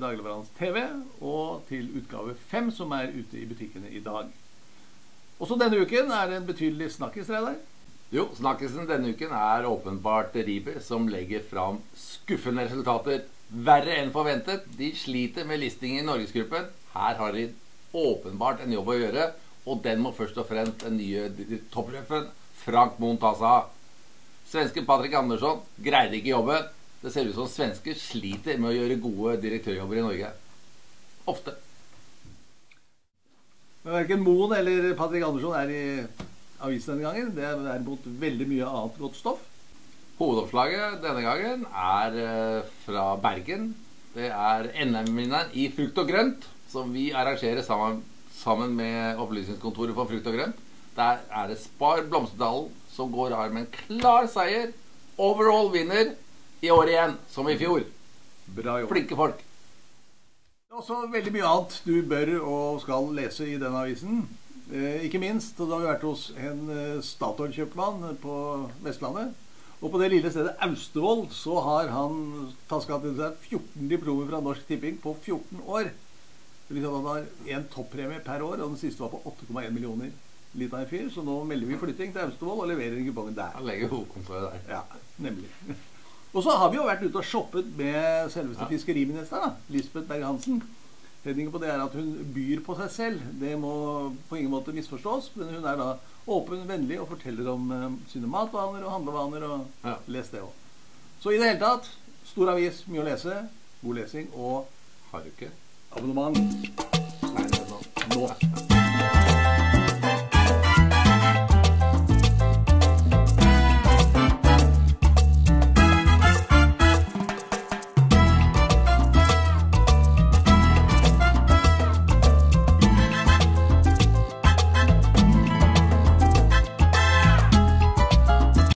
Dagligvarehandels TV, og til utgave 5 som ute i butikkene i dag. Også denne uken det en betydelig snakkis, Reidar. Jo, snakkisen denne uken åpenbart Rieber, som legger fram skuffende resultater. Verre enn forventet. De sliter med listingen i Norgesgruppen. Her har de åpenbart en jobb å gjøre, og den må først og fremst den nye toppløpen Frank Montasa. Svenske Patrick Andersson greide ikke jobben. Det ser ut som svensker sliter med å gjøre gode direktørjobber i Norge. Ofte. Men hverken Moen eller Patrick Andersson i avisen denne gangen. Det mot veldig mye annet godt stoff. Hovedoppslaget denne gangen fra Bergen. Det NM-vinneren i frukt og grønt, som vi arrangerer sammen med Opplysningskontoret for frukt og grønt. Der det Spar Blomsterdalen som går av med en klar seier. Overall vinner i år igjen, som i fjor. Bra jobb. Flinke folk. Det også veldig mye annet du bør og skal lese i denne avisen. Ikke minst, da har vi vært hos en Statoil-kjøpmann på Vestlandet. Og på det lille stedet Austevoll så har han tasket til seg 14 diplomer fra Norsk Tipping på 14 år. Det vil si at han har en toppremie per år, og den siste var på 8,1 millioner. Litt av en fyr, så nå melder vi flytting til Austevoll og leverer kupongen der. Han legger hovedkontoret der. Ja, nemlig. Og så har vi jo vært ute og shoppet med selveste fiskeriministeren, Lisbeth Berg-Hansen. Redningen på det at hun byr på seg selv. Det må på ingen måte misforstås, men hun da åpen, vennlig og forteller om sine matvaner og handlevaner, og les det også. Så i det hele tatt, stor avis, mye å lese, god lesing, og har du ikke abonnement. Nei, nå.